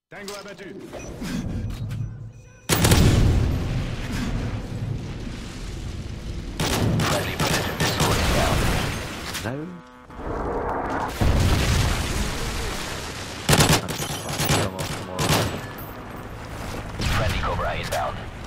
Tango abattu. Friendly predator missile inbound. No. Friendly Cobra inbound.